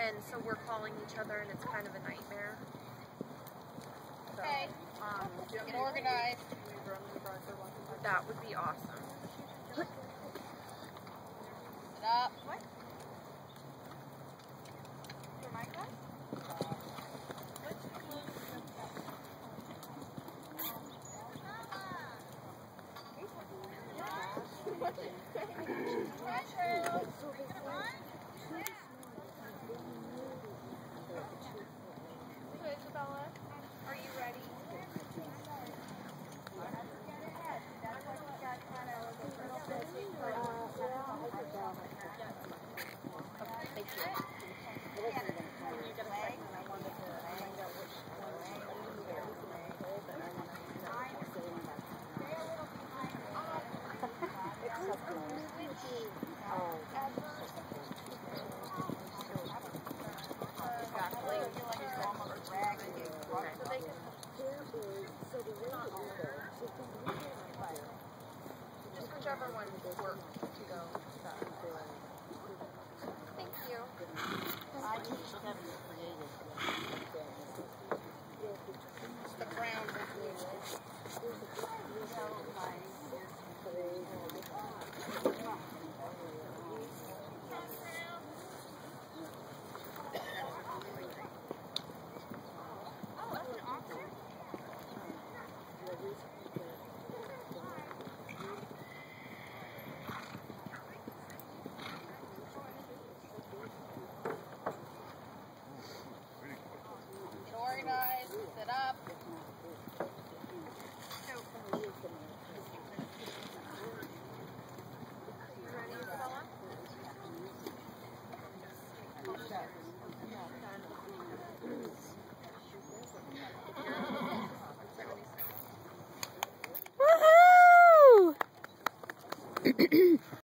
and so we're calling each other, and it's kind of a nightmare. So, Okay. Get organized. That would be awesome. Sit up. What? For my class? So Isabella, are you ready? Just whichever one works to go. Thank you. The crown. Get organized. Sit up. Woohoo!